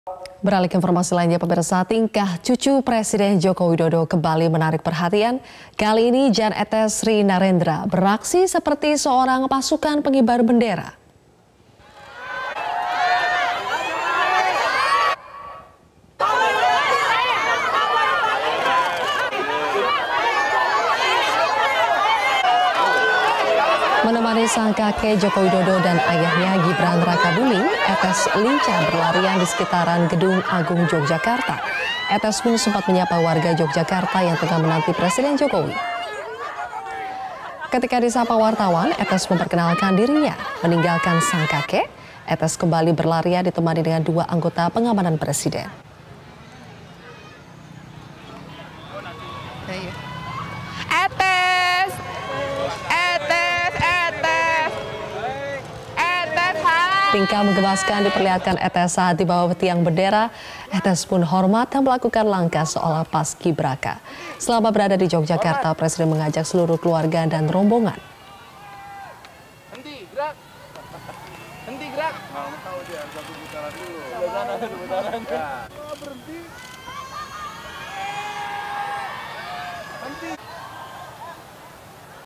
Beralih ke informasi lainnya, pemirsa, tingkah cucu Presiden Joko Widodo kembali menarik perhatian. Kali ini Jan Etes Sri Narendra beraksi seperti seorang pasukan pengibar bendera. Menemani sang kakek Joko Widodo dan ayahnya Gibran Rakabuming, Etes lincah berlarian di sekitaran Gedung Agung Yogyakarta. Etes pun sempat menyapa warga Yogyakarta yang tengah menanti Presiden Jokowi. Ketika disapa wartawan, Etes memperkenalkan dirinya. Meninggalkan sang kakek, Etes kembali berlarian ditemani dengan dua anggota pengamanan Presiden. Tingkah menggemaskan diperlihatkan Etes saat di bawah tiang bendera. Etes pun hormat dan melakukan langkah seolah paskibraka. Selama berada di Yogyakarta, Presiden mengajak seluruh keluarga dan rombongan. Henti, gerak. Henti, gerak. Mau tahu dia, satu putaran dulu. Putaran. Berhenti.